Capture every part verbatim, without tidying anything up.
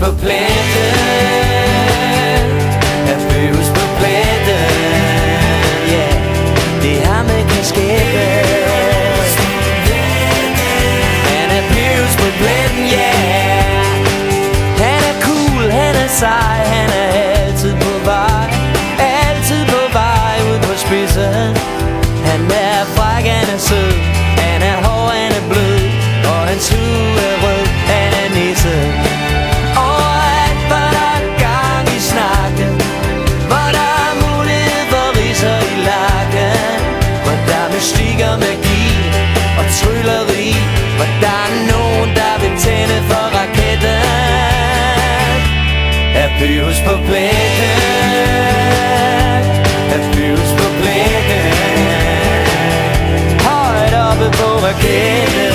på pletten, er Pyrus på pletten, ja, yeah. Det er ham med kasketten. Han er Pyrus på pletten, ja, yeah. Han er cool, han er sej, han er altid på vej, altid på vej ud på spidsen. Han er fræk, han er sød, han er hård, han er blød, og hans hud er rød, han er nisse. Overalt, hvor der er gang i snakken, hvor der er mulighed for ridser i lakken, hvor der er mystik og magi og trylleri, hvor der er nogen, der vil tænde for raketten, er Pyrus på pletten, er Pyrus på pletten, højt oppe på raketten,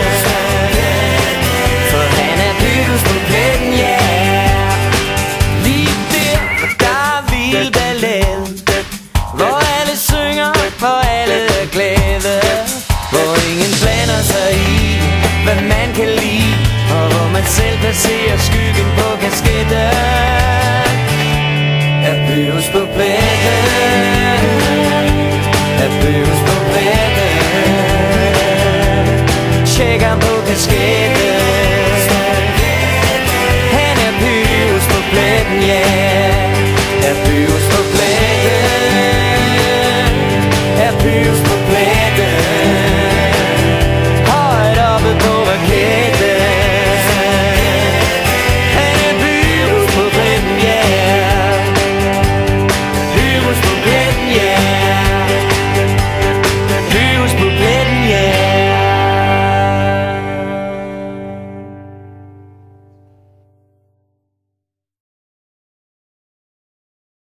for han er Pyrus på pletten, ja, yeah. Lige der, der er vild ballade, hvor alle synger, hvor alle er glade, hvor ingen blander sig i, hvad man kan lide, og hvor man selv placerer skyggen på kasketten, er Pyrus på pletten, er Pyrus på pletten. Tjek ham på kasketten.